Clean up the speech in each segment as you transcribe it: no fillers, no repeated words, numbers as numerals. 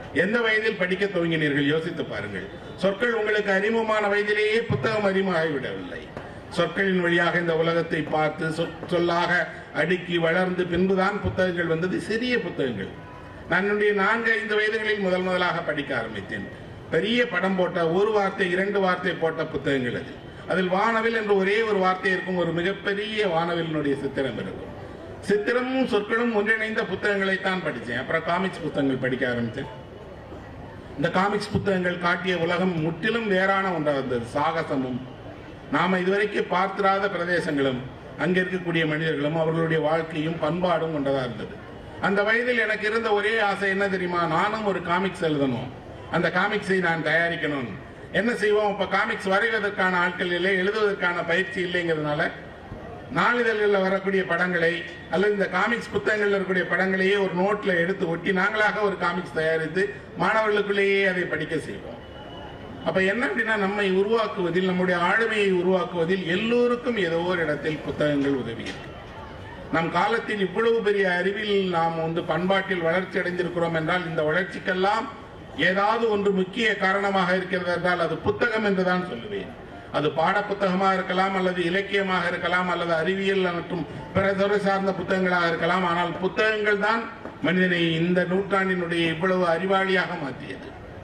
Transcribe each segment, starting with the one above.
எந்த வயதில் படிக்க துவங்கினீர்கள்? யோசித்து பாருங்கள். சொற்கள் உங்களுக்கு அறிமுகமான வயதிலேயே புத்தகம் அறிமுகமாகிவிடவில்லை. சொற்களின் வழியாக இந்த உலகத்தை பார்த்து சொல்லாக அடுக்கி வளர்ந்து பின்புதான் புத்தகங்கள் வந்தது. சிறிய புத்தகங்கள். நான் என்னுடைய 4-5 வயதுகளில் முதலாக படிக்க ஆரம்பித்தேன். பெரிய படம் போட்ட 1 வார்த்தை 2 வார்த்தை போட்ட புத்தகங்கள் அது. அதில் வானவில் என்ற ஒரே ஒரு வார்த்தை இருக்கும். ஒரு மிகப்பெரிய வானவிலினுடைய சித்திரம் இருக்கும். சித்திரமும் சொற்களும் ஒன்றிணைந்த புத்தகங்களைத்தான் படித்தேன். அப்புறம் காமிக்ஸ் புத்தகங்கள் படிக்க ஆரம்பித்தேன். இந்த காமிக்ஸ் புத்தகங்கள் காட்டிய உலகம் முற்றிலும் வேறான ஒன்றாக இருந்தது. சாகசமும் நாம இதுவரைக்கும் பார்த்திராத பிரதேசங்களும் அங்க இருக்கக்கூடிய மனிதர்களும் அவர்களுடைய வாழ்க்கையும் பண்பாடும் கொண்டதா இருந்தது. அந்த வயதில் எனக்கு இருந்த ஒரே ஆசை என்ன தெரியுமா? நானும் ஒரு காமிக்ஸ் எழுதணும், அந்த காமிக்ஸை நான் தயாரிக்கணும். என்ன செய்வோம்? இப்ப காமிக்ஸ் வரைவதற்கான ஆட்கள் இல்லை, எழுதுவதற்கான பயிற்சி இல்லைங்கிறதுனால நாளிதழ்களில் வரக்கூடிய படங்களை அல்லது இந்த காமிக்ஸ் புத்தகங்களில் இருக்கக்கூடிய படங்களையே ஒரு நோட்ல எடுத்து ஒட்டி நாங்களாக ஒரு காமிக்ஸ் தயாரித்து மாணவர்களுக்குள்ளேயே அதை படிக்க செய்வோம். அப்ப என்ன அப்படின்னா, நம்மை உருவாக்குவதில், நம்முடைய ஆளுமையை உருவாக்குவதில் எல்லோருக்கும் ஏதோ ஒரு இடத்தில் புத்தகங்கள் உதவி இருக்கு. நம் காலத்தில் இவ்வளவு பெரிய அறிவில் நாம் பண்பாட்டில் வளர்ச்சி அடைந்திருக்கிறோம் என்றால் இந்த வளர்ச்சிக்கெல்லாம் ஏதாவது ஒன்று முக்கிய காரணமாக இருக்கிறது என்றால் அது புத்தகம் என்றுதான் சொல்லுவேன். அது பாட புத்தகமாக இருக்கலாம், அல்லது இலக்கியமாக இருக்கலாம், அல்லது அறிவியல் மற்றும் பிற துறை சார்ந்த புத்தகங்களாக இருக்கலாம். ஆனால் புத்தகங்கள் தான் மனிதனை இந்த நூற்றாண்டினுடைய இவ்வளவு அறிவாளியாக மாற்றியது.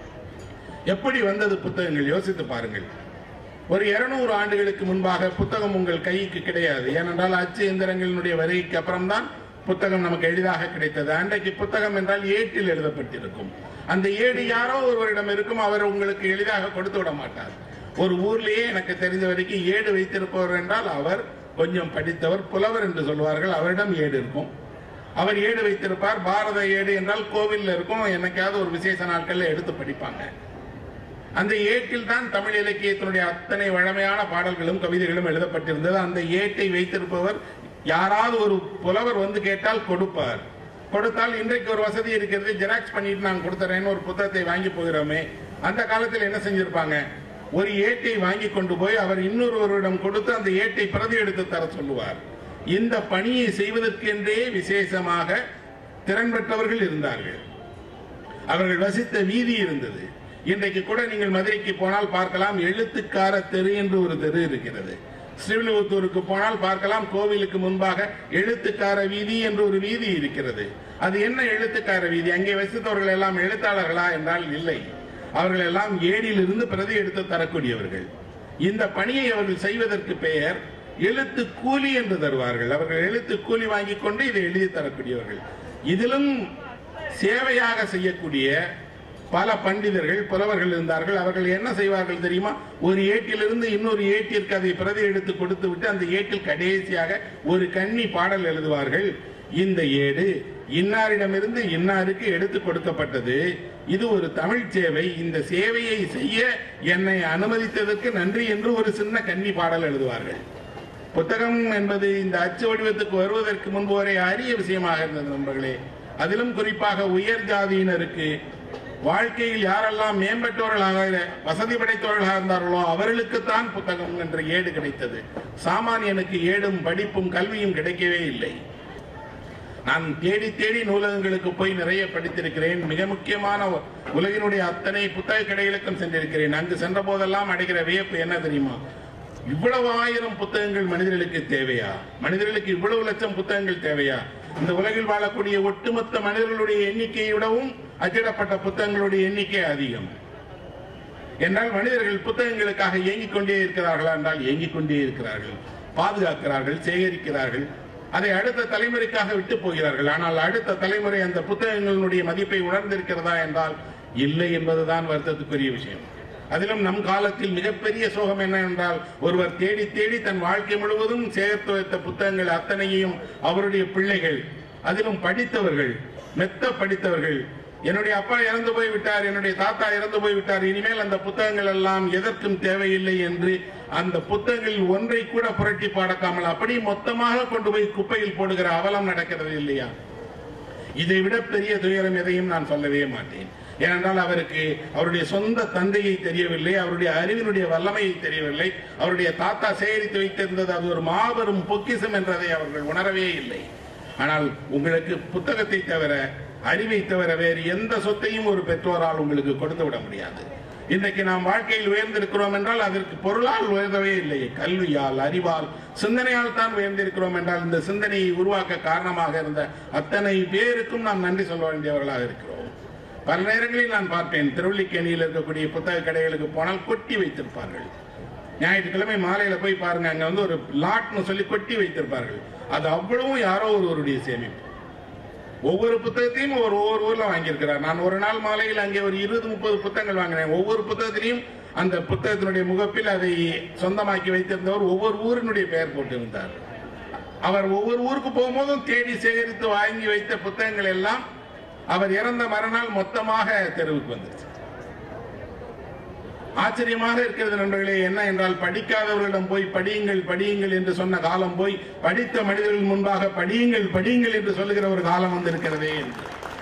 எப்படி வந்தது புத்தகங்கள்? யோசித்து பாருங்கள். ஒரு 200 ஆண்டுகளுக்கு முன்பாக புத்தகம் உங்கள் கைக்கு கிடையாது. ஏனென்றால் அச்சு எந்திரங்களினுடைய வருகைக்கு அப்புறம்தான் புத்தகம் நமக்கு எளிதாக கிடைத்தது. அன்றைக்கு புத்தகம் என்றால் ஏட்டில் எழுதப்பட்டிருக்கும். அந்த ஏடு யாரோ ஒருவரிடம் இருக்கும். அவர் உங்களுக்கு எளிதாக கொடுத்து விட மாட்டார். ஒரு ஊர்லேயே எனக்கு தெரிஞ்ச வரைக்கும் ஏடு வைத்திருப்பவர் என்றால் அவர் கொஞ்சம் படித்தவர், புலவர் என்று சொல்வார்கள். அவரிடம் ஏடு இருக்கும். அவர் ஏடு வைத்திருப்பார். பாரத ஏடு என்றால் கோவில்ல இருக்கும். என்னைக்காவது ஒரு விசேஷ நாட்கள்ல எடுத்து படிப்பாங்க. அந்த ஏட்டில் தான் தமிழ் இலக்கியத்தினுடைய அத்தனை வழமையான பாடல்களும் கவிதைகளும் எழுதப்பட்டிருந்தது. அந்த ஏட்டை வைத்திருப்பவர் யாராவது ஒரு புலவர் கேட்டால் கொடுப்பார். கொடுத்தால் இன்றைக்கு ஒரு வசதி இருக்கிறது, ஜெராக்ஸ் பண்ணிட்டு நான் கொடுத்துறேன்னு ஒரு புத்தகத்தை வாங்கி போகிறோமே. அந்த காலத்தில் என்ன செஞ்சிருப்பாங்க? ஒரு ஏட்டை வாங்கி கொண்டு போய் அவர் இன்னொருவரிடம் கொடுத்து அந்த ஏட்டை பிரதி எடுத்து தர சொல்லுவார். இந்த பணியை செய்வதற்கென்றே விசேஷமாக திறன் பெற்றவர்கள் இருந்தார்கள். அவர்கள் வசித்த வீதி இருந்தது. இன்றைக்கு கூட நீங்கள் மதுரைக்கு போனால் பார்க்கலாம், எழுத்துக்கார தெரு என்று ஒரு தெரு இருக்கிறது. ஸ்ரீவில்லிபுத்தூருக்கு போனால் பார்க்கலாம், கோவிலுக்கு முன்பாக எழுத்துக்கார வீதி என்று ஒரு வீதி இருக்கிறது. அது என்ன எழுத்துக்கார வீதி? அங்கே வசித்தவர்கள் எல்லாம் எழுத்தாளர்களா என்றால் இல்லை. அவர்கள் எல்லாம் ஏடியில் இருந்து பிரதி எடுத்து தரக்கூடியவர்கள். இந்த பணியை அவர்கள் செய்வதற்கு பெயர் எழுத்து கூலி என்று தருவார்கள். அவர்கள் எழுத்து கூலி வாங்கி கொண்டு இதை எழுதி தரக்கூடியவர்கள். இதிலும் சேவையாக செய்யக்கூடிய பல பண்டிதர்கள், புலவர்கள் இருந்தார்கள். அவர்கள் என்ன செய்வார்கள் தெரியுமா? ஒரு ஏட்டிலிருந்து இன்னொரு ஏட்டிற்கு அதை பிரதி எடுத்து கொடுத்து விட்டு அந்த ஏட்டில் கடைசியாக ஒரு கன்னி பாடல் எழுதுவார்கள். இந்த ஏடு இன்னாரிடமிருந்து இன்னாருக்கு எடுத்து கொடுக்கப்பட்டது. இது ஒரு தமிழ் சேவை. இந்த சேவையை செய்ய என்னை அனுமதித்ததற்கு நன்றி என்று ஒரு சின்ன கன்னி பாடல் எழுதுவார்கள். புத்தகம் என்பது இந்த அச்சு வடிவத்துக்கு வருவதற்கு முன்பு வரை அரிய விஷயமாக இருந்தது நண்பர்களே. அதிலும் குறிப்பாக உயர் ஜாதியினருக்கு வாழ்க்கையில் யாரெல்லாம் மேம்பட்டவர்களாக, வசதி படைத்தவர்களாக இருந்தார்களோ அவர்களுக்குத்தான் புத்தகம் என்ற ஏடு கிடைத்தது. சாமானியனுக்கு ஏடும் படிப்பும் கல்வியும் கிடைக்கவே இல்லை. நான் தேடி தேடி நூலகங்களுக்கு போய் நிறைய படித்திருக்கிறேன். மிக முக்கியமான உலகினுடைய அத்தனை புத்தக கடைகளுக்கும் சென்றிருக்கிறேன். அங்கு சென்ற போதெல்லாம் அடைகிற வியப்பு என்ன தெரியுமா? இவ்வளவு 1000 புத்தகங்கள் மனிதர்களுக்கு தேவையா? மனிதர்களுக்கு இவ்வளவு லட்சம் புத்தகங்கள் தேவையா? இந்த உலகில் வாழக்கூடிய ஒட்டுமொத்த மனிதர்களுடைய எண்ணிக்கையை விடவும் அச்சிடப்பட்ட புத்தகங்களுடைய எண்ணிக்கை அதிகம். என்றால் மனிதர்கள் புத்தகங்களுக்காக இயங்கிக் கொண்டே இருக்கிறார்களா என்றால் இயங்கிக் கொண்டே இருக்கிறார்கள். பாதுகாக்கிறார்கள், சேகரிக்கிறார்கள். அதை அடுத்த தலைமுறைக்காக விட்டு போகிறார்கள். ஆனால் அடுத்த தலைமுறை அந்த புத்தகங்களுடைய மதிப்பை உணர்ந்திருக்கிறதா என்றால் இல்லை என்பதுதான் வருத்தத்துக்குரிய விஷயம். அதிலும் நம் காலத்தில் மிகப்பெரிய சோகம் என்ன என்றால், ஒருவர் தேடி தேடி தன் வாழ்க்கை முழுவதும் சேர்த்து வைத்த புத்தகங்கள் அத்தனையும் அவருடைய பிள்ளைகள், அதிலும் படித்தவர்கள், மெத்த படித்தவர்கள், என்னுடைய அப்பா இறந்து போய் விட்டார், என்னுடைய தாத்தா இறந்து போய் விட்டார், இனிமேல் அந்த புத்தகங்கள் எல்லாம் எதற்கும் தேவையில்லை என்று அந்த புத்தகங்களில் ஒன்றை கூட புரட்டி பாடக்காமல் அப்படி மொத்தமாக கொண்டு போய் குப்பையில் போடுகிற அவலம் நடக்கிறது இல்லையா? இதை விட பெரிய துயரம் எதையும் நான் சொல்லவே மாட்டேன். ஏனென்றால் அவருக்கு அவருடைய சொந்த தந்தையை தெரியவில்லை, அவருடைய அறிவினுடைய வல்லமையை தெரியவில்லை. அவருடைய தாத்தா சேகரித்து வைத்திருந்தது அது ஒரு மாபெரும் பொக்கிஷம் என்றதை அவர்கள் உணரவே இல்லை. ஆனால் உங்களுக்கு புத்தகத்தை தவிர அறிவை தவிர வேறு எந்த சொத்தையும் ஒரு பெற்றோரால் உங்களுக்கு கொடுத்து விட முடியாது. இன்றைக்கு நாம் வாழ்க்கையில் உயர்ந்திருக்கிறோம் என்றால் அதற்கு பொருளால் உயர்ந்தவே இல்லை, கல்வியால், அறிவால், சிந்தனையால் தான் உயர்ந்திருக்கிறோம் என்றால் இந்த சிந்தனையை உருவாக்க காரணமாக இருந்த அத்தனை பேருக்கும் நாம் நன்றி சொல்ல வேண்டியவர்களாக இருக்கிறோம். பல நேரங்களில் நான் பார்த்தேன், திருவல்லிக்கேணியில் இருக்கக்கூடிய புத்தக கடைகளுக்கு போனால் கொட்டி வைத்திருப்பார்கள். ஞாயிற்றுக்கிழமை மாலையில போய் பாருங்க, அங்க ஒரு லாட்னு சொல்லி கொட்டி வைத்திருப்பார்கள். அது அவ்வளவும் யாரோ ஒருவருடைய சேமிப்பு. ஒவ்வொரு புத்தகத்தையும் ஒவ்வொரு ஊர்ல வாங்கியிருக்கிறார். நான் ஒரு நாள் மாலையில் அங்கே ஒரு 20-30 புத்தகங்கள் வாங்கினேன். ஒவ்வொரு புத்தகத்திலையும் அந்த புத்தகத்தினுடைய முகப்பில் அதை சொந்தமாக்கி வைத்திருந்தவர் ஒவ்வொரு ஊரினுடைய பெயர் போட்டிருந்தார். அவர் ஒவ்வொரு ஊருக்கு போகும்போதும் தேடி சேகரித்து வாங்கி வைத்த புத்தகங்கள் எல்லாம் அவர் இறந்த மறுநாள் மொத்தமாக தெருவுக்கு வந்துச்சு. ஆச்சரியமாக இருக்கிறது நண்பர்களே. என்ன என்றால், படிக்காதவர்களிடம் போய் படியுங்கள் படியுங்கள் என்று சொன்ன காலம் போய் படித்த மனிதர்கள் முன்பாக படியுங்கள் படியுங்கள் என்று சொல்லுகிற ஒரு காலம் வந்திருக்கிறதே என்று.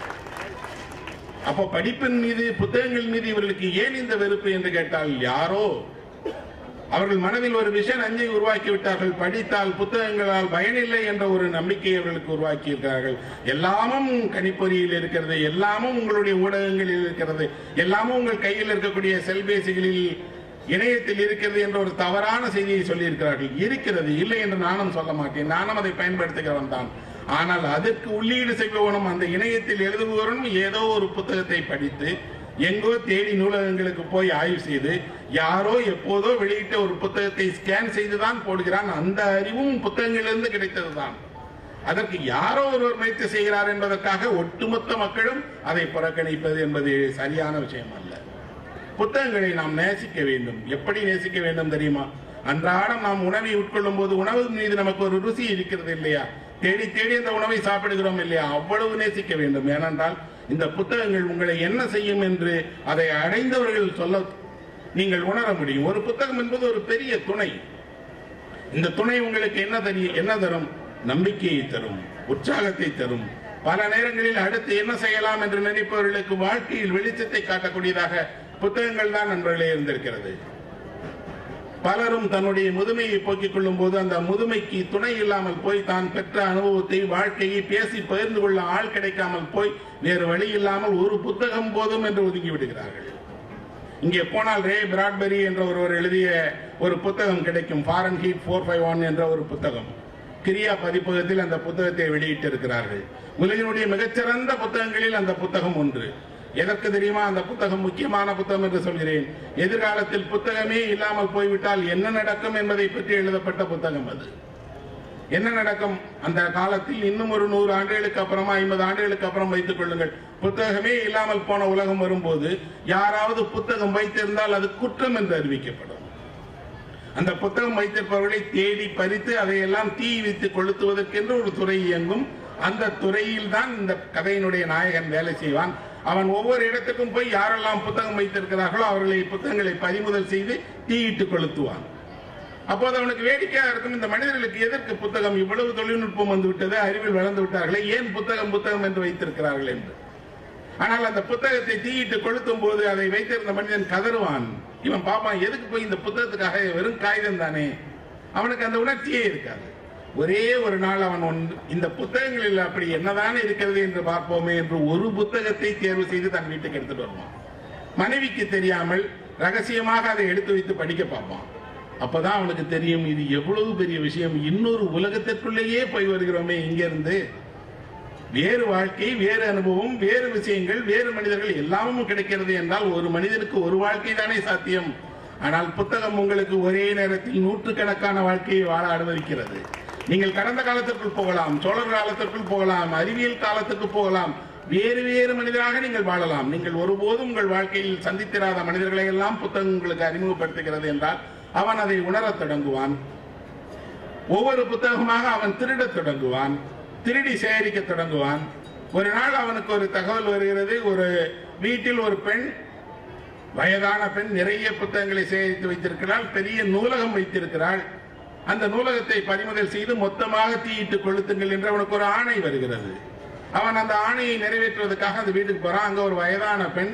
அப்போ படிப்பின் மீது, புத்தகங்கள் மீது இவர்களுக்கு ஏன் இந்த வெறுப்பு என்று கேட்டால், யாரோ அவர்கள் மனதில் ஒரு விஷ நஞ்சை உருவாக்கி விட்டார்கள். படித்தால் புத்தகங்களால் பயனில்லை என்ற ஒரு நம்பிக்கையை அவர்களுக்கு உருவாக்கி இருக்கிறார்கள். எல்லாமும் கணிப்பொறியில் இருக்கிறது, எல்லாமும் உங்களுடைய ஊடகங்களில் இருக்கிறது, எல்லாமும் உங்கள் கையில் இருக்கக்கூடிய செல்பேசிகளில், இணையத்தில் இருக்கிறது என்ற ஒரு தவறான செய்தியை சொல்லி இருக்கிறார்கள். இருக்கிறது, இல்லை என்று நானும் சொல்ல மாட்டேன், நானும் அதை பயன்படுத்துகிறவன் தான். ஆனால் அதற்கு உள்ளீடு செய்பவனும் அந்த இணையத்தில் எழுதுபவனும் ஏதோ ஒரு புத்தகத்தை படித்து எங்கோ தேடி நூலகங்களுக்கு போய் ஆய்வு செய்து யாரோ எப்போதோ வெளியிட்ட ஒரு புத்தகத்தை ஸ்கேன் செய்துதான் போடுகிறான். அந்த அறிவும் புத்தகங்களிலிருந்து கிடைத்ததுதான். அதற்கு யாரோ ஒருவர் முயற்சி செய்கிறார் என்பதற்காக ஒட்டுமொத்த மக்களும் அதை புறக்கணிப்பது என்பது சரியான விஷயம் அல்ல. புத்தகங்களை நாம் நேசிக்க வேண்டும். எப்படி நேசிக்க வேண்டும் தெரியுமா? அன்றாடம் நாம் உணவை உட்கொள்ளும் போது உணவு மீது நமக்கு ஒரு ருசி இருக்கிறது இல்லையா? தேடி தேடி அந்த உணவை சாப்பிடுகிறோம் இல்லையா? அவ்வளவு நேசிக்க வேண்டும். ஏனென்றால் இந்த புத்தகங்கள் உங்களை என்ன செய்யும் என்று அதை அடைந்தவர்கள் சொல்ல நீங்கள் உணர முடியும். ஒரு புத்தகம் என்பது ஒரு பெரிய துணை. இந்த துணை உங்களுக்கு என்ன தரும்? நம்பிக்கையை தரும், உற்சாகத்தை தரும். பல நேரங்களில் அடுத்து என்ன செய்யலாம் என்று நினைப்பவர்களுக்கு வாழ்க்கையில் வெளிச்சத்தை காட்டக்கூடியதாக புத்தகங்கள் தான் நண்பர்களே இருந்திருக்கிறது. பலரும் தன்னுடைய முதுமையை போக்கிக் கொள்ளும் போது அந்த முதுமைக்கு துணை இல்லாமல் போய் தான் பெற்ற அனுபவத்தை, வாழ்க்கையை பேசி பகிர்ந்து கொள்ள ஆள் கிடைக்காமல் போய் வேறு வழி இல்லாமல் ஒரு புத்தகம் போதும் என்று ஒதுக்கி விடுகிறார்கள். இங்கே போனால் ரே பிராட்பெரி என்ற ஒருவர் எழுதிய ஒரு புத்தகம் கிடைக்கும், ஃபாரன்ஹீட் 451 என்ற ஒரு புத்தகம். கிரியா பதிப்பகத்தில் அந்த புத்தகத்தை வெளியிட்டிருக்கிறார்கள். உலகினுடைய மிகச்சிறந்த புத்தகங்களில் அந்த புத்தகம் ஒன்று. எதற்கு தெரியுமா அந்த புத்தகம் முக்கியமான புத்தகம் என்று சொல்கிறேன்? எதிர்காலத்தில் புத்தகமே இல்லாமல் போய்விட்டால் என்ன நடக்கும் என்பதை பற்றி எழுதப்பட்ட புத்தகம் அது. என்ன நடக்கும் அந்த காலத்தில்? இன்னும் ஒரு 100 ஆண்டுகளுக்கு அப்புறமா, 50 ஆண்டுகளுக்கு அப்புறம் வைத்துக் கொள்ளுங்கள், புத்தகமே இல்லாமல் போன உலகம் வரும்போது யாராவது புத்தகம் வைத்திருந்தால் அது குற்றம் என்று அறிவிக்கப்படும். அந்த புத்தகம் வைத்திருப்பவர்களை தேடி பறித்து அதையெல்லாம் தீ வைத்து கொளுத்துவதற்கென்று ஒரு துறை இயங்கும். அந்த துறையில் தான் இந்த கதையினுடைய நாயகன் வேலை செய்வான். அவன் ஒவ்வொரு இடத்துக்கும் போய் யாரெல்லாம் புத்தகம் வைத்திருக்கிறார்களோ அவர்களை புத்தகங்களை பறிமுதல் செய்து தீயிட்டு கொளுத்துவான். அப்போது அவனுக்கு வேடிக்கையாக இருக்கும், இந்த மனிதர்களுக்கு எதற்கு புத்தகம்? இவ்வளவு தொழில்நுட்பம் வந்துவிட்டது, அறிவில் வளர்ந்து விட்டார்களே, ஏன் புத்தகம் புத்தகம் என்று வைத்திருக்கிறார்கள் என்று. ஆனால் அந்த புத்தகத்தை தீயிட்டு கொளுத்தும் போது அதை வைத்திருந்த மனிதன் கதறுவான். இவன் பாப்பான், எதுக்கு போய் இந்த புத்தகத்துக்காக? வெறும் காகிதம் தானே. அவனுக்கு அந்த உணர்ச்சியே இருக்காது. ஒரே ஒரு நாள் அவன் இந்த புத்தகங்களில் அப்படி என்னதான் இருக்கிறது என்று பார்ப்போமே என்று ஒரு புத்தகத்தை தேர்வு செய்து தன் வீட்டுக்கு எடுத்துட்டு வருவான். மனைவிக்கு தெரியாமல் ரகசியமாக அதை எடுத்து வைத்து படிக்க பார்ப்பான். அப்பதான் அவனுக்கு தெரியும், இது எவ்வளவு பெரிய விஷயம், இன்னொரு உலகத்திற்குள்ளேயே போய் வருகிறோமே இங்கிருந்து. வேறு வாழ்க்கை, வேறு அனுபவம், வேறு விஷயங்கள், வேறு மனிதர்கள் எல்லாமும் கிடைக்கிறது என்றால் ஒரு மனிதனுக்கு ஒரு வாழ்க்கை தானே சாத்தியம். ஆனால் புத்தகம் உங்களுக்கு ஒரே நேரத்தில் நூற்றுக்கணக்கான வாழ்க்கையை வாழ அனுமதிக்கிறது. நீங்கள் கடந்த காலத்திற்குள் போகலாம், சோழர் காலத்திற்குள் போகலாம், அறிவியல் காலத்துக்கு போகலாம், வேறு வேறு மனிதராக நீங்கள் வாழலாம். நீங்கள் ஒருபோதும் உங்கள் வாழ்க்கையில் சந்தித்திராத மனிதர்களை எல்லாம் புத்தகம் உங்களுக்கு அறிமுகப்படுத்துகிறது என்றால் அவன் அதை உணரத் தொடங்குவான். ஒவ்வொரு புத்தகமாக அவன் திருடத் தொடங்குவான், திருடி சேகரிக்க தொடங்குவான். ஒரு நாள் அவனுக்கு ஒரு தகவல் வருகிறது, ஒரு வீட்டில் ஒரு பெண், வயதான பெண், நிறைய புத்தகங்களை சேகரித்து வைத்திருக்கிறாள், பெரிய நூலகம் வைத்திருக்கிறாள். அந்த நூலகத்தை பறிமுதல் செய்து மொத்தமாக தீயிட்டு கொளுத்துங்கள் என்று அவனுக்கு ஒரு ஆணை வருகிறது. அவன் அந்த ஆணையை நிறைவேற்றுவதற்காக அந்த வீட்டுக்கு போறான். அங்க ஒரு வயதான பெண்,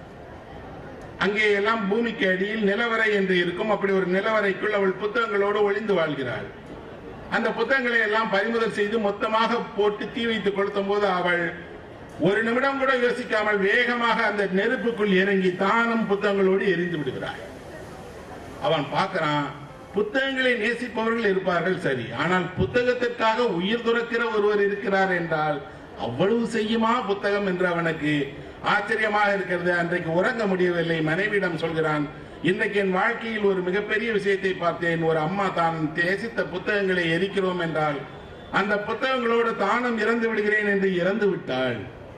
அங்கே எல்லாம் பூமிக்கு அடியில் நிலவரை என்று இருக்கும், அப்படி ஒரு நிலவரைக்குள் அவள் புத்தகங்களோடு ஒளிந்து வாழ்கிறாள். அந்த புத்தகங்களை எல்லாம் பறிமுதல் செய்து மொத்தமாக போட்டு தீ வைத்து கொளுத்தும் போது அவள் ஒரு நிமிடம் கூட யோசிக்காமல் வேகமாக அந்த நெருப்புக்குள் இறங்கி தானும் புத்தகங்களோடு எரிந்து விடுகிறார். அவன் பார்க்கிறான், புத்தகங்களை நேசிப்பவர்கள் இருப்பார்கள் சரி, ஆனால் புத்தகத்திற்காக உயிர் துறக்கிற ஒருவர் இருக்கிறார் என்றால் அவ்வளவு செய்யுமா புத்தகம் என்று அவனுக்கு ஆச்சரியமாக இருக்கிறது. அன்றைக்கு உறங்க முடியவில்லை. மனைவியிடம் சொல்கிறான், இன்றைக்கு என் வாழ்க்கையில் ஒரு மிகப்பெரிய விஷயத்தை பார்த்தேன். ஒரு அம்மா தான் நேசித்த புத்தகங்களை எரிக்கிறோம் என்றால் அந்த புத்தகங்களோடு தானும் இறந்து விடுகிறேன் என்று இறந்து விட்டாள்.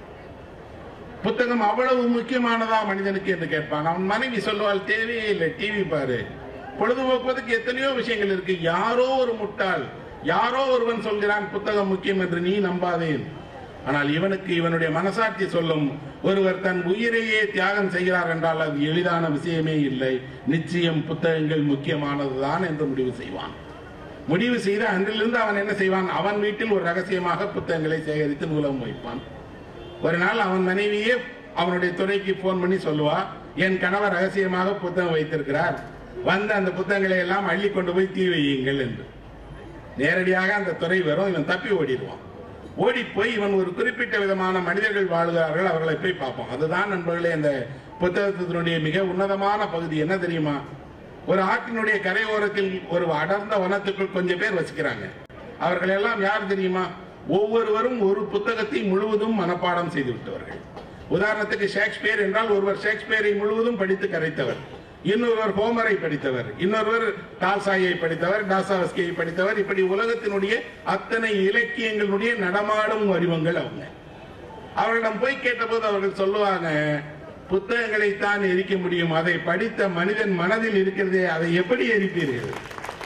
புத்தகம் அவ்வளவு முக்கியமானதா மனிதனுக்கு என்று கேட்பான். அவன் மனைவி சொல்லுவாள், தேவையே இல்லை, டிவி பாரு, பொழுதுபோக்குவதற்கு எத்தனையோ விஷயங்கள் இருக்கு. யாரோ ஒரு முட்டாள், யாரோ ஒருவன் சொல்கிறான் புத்தகம் முக்கியம் என்று, நீ நம்பாதேன். ஆனால் இவனுக்கு இவனுடைய மனசாட்சி சொல்லும், ஒருவர் தன் உயிரையே தியாகம் செய்கிறார் என்றால் அது எளிதான விஷயமே இல்லை. நிச்சயம் புத்தகங்கள் முக்கியமானதுதான் என்று முடிவு செய்வான். முடிவு செய்த அன்றிலிருந்து அவன் என்ன செய்வான், அவன் வீட்டில் ஒரு ரகசியமாக புத்தகங்களை சேகரித்து நூலகம் வைப்பான். ஒரு நாள் அவன் மனைவியே அவனுடைய துறைக்கு போன் பண்ணி சொல்லுவா, என் கணவர் ரகசியமாக புத்தகம் வைத்திருக்கிறார், வந்து அந்த புத்தகங்களை எல்லாம் அள்ளி கொண்டு போய் தீ வையுங்கள் என்று. நேரடியாக அந்த துறை வரும், இவன் தப்பி ஓடிடுவான். ஓடி போய் இவன் ஒரு குறிப்பிட்ட விதமான மனிதர்கள் வாழ்கிறார்கள், அவர்களை போய் பார்ப்போம். அதுதான் நண்பர்களே அந்த புத்தகத்தினுடைய மிக உன்னதமான பகுதி. என்ன தெரியுமா, ஒரு ஆற்றினுடைய கரையோரத்தில் ஒரு அடர்ந்த வனத்துக்குள் கொஞ்சம் பேர் வசிக்கிறாங்க. அவர்கள் எல்லாம் யார் தெரியுமா, ஒவ்வொருவரும் ஒரு புத்தகத்தை முழுவதும் மனப்பாடம் செய்து விட்டவர்கள். உதாரணத்துக்கு ஷேக்ஸ்பியர் என்றால் ஒருவர் ஷேக்ஸ்பியரை முழுவதும் படித்து கரைத்தவர், இன்னொருவர் ஹோமரை படித்தவர், இன்னொருவர் டால்சாயை படித்தவர், டாஸ்டாவஸ்கியை படித்தவர். இப்படி உலகத்தினுடைய அத்தனை இலக்கியங்களுடைய நடமாடும் வடிவங்கள் அவங்க. அவர்களிடம் போய் கேட்டபோது அவர்கள் சொல்லுவாங்க, புத்தகங்களை தான் எரிக்க முடியும், அதை படித்த மனிதன் மனதில் இருக்கிறதே அதை எப்படி எரிப்பீர்கள்?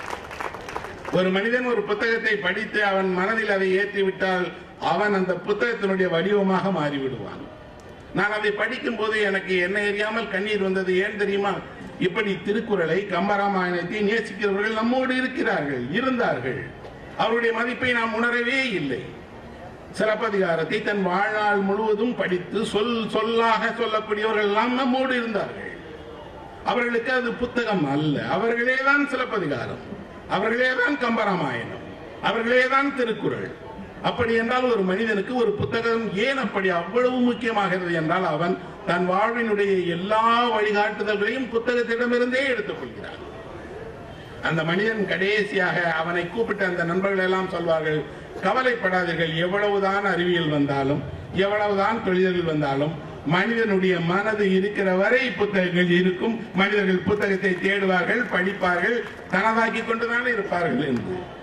ஒரு மனிதன் ஒரு புத்தகத்தை படித்து அவன் மனதில் அதை ஏற்றிவிட்டால் அவன் அந்த புத்தகத்தினுடைய வடிவமாக மாறிவிடுவான். நான் அதை படிக்கும் போது எனக்கு என்ன எரியாமல் கண்ணீர் வந்தது. ஏன் தெரியுமா, இப்படி திருக்குறளை, கம்பராமாயணத்தை நேசிக்கிறவர்கள் நம்மோடு இருக்கிறார்கள், இருந்தார்கள். அவருடைய மதிப்பை நாம் உணரவே இல்லை. சிலப்பதிகாரத்தை தன் வாழ்நாள் முழுவதும் படித்து சொல்லாக சொல்லக்கூடியவர்கள் எல்லாம் நம்மோடு இருந்தார்கள். அவர்களுக்கு அது புத்தகம் அல்ல, அவர்களேதான் சிலப்பதிகாரம், அவர்களேதான் கம்பராமாயணம், அவர்களேதான் திருக்குறள். அப்படி என்றால் ஒரு மனிதனுக்கு ஒரு புத்தகம் ஏன் அப்படி அவ்வளவு முக்கியமாகிறது என்றால் அவன் தன் வாழ்வினுடைய எல்லா வழிகாட்டுதல்களையும் புத்தகத்திடமிருந்தே எடுத்துக் கொள்கிறான். அந்த மனிதன் கடைசியாக அவனை கூப்பிட்ட அந்த நண்பர்கள் எல்லாம் சொல்வார்கள், கவலைப்படாதீர்கள், எவ்வளவுதான் அறிவியல் வந்தாலும் எவ்வளவுதான் தொழில்கள் வந்தாலும் மனிதனுடைய மனது இருக்கிற வரை புத்தகங்கள் இருக்கும். மனிதர்கள் புத்தகத்தை தேடுவார்கள், படிப்பார்கள், தனதாக்கி கொண்டுதான் இருப்பார்கள் என்று.